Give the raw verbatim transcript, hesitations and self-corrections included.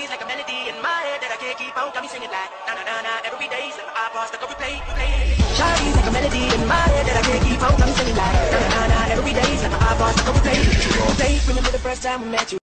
Shawty's like a melody in my head that I can't keep on. Got me singing like na na na na. Every day's like my iPod stuck on replay, replay. Shawty's like a melody in my head that I can't keep on. Got me singing like na na na na. Every day's like my iPod stuck on replay, replay. Remember the first time we met you?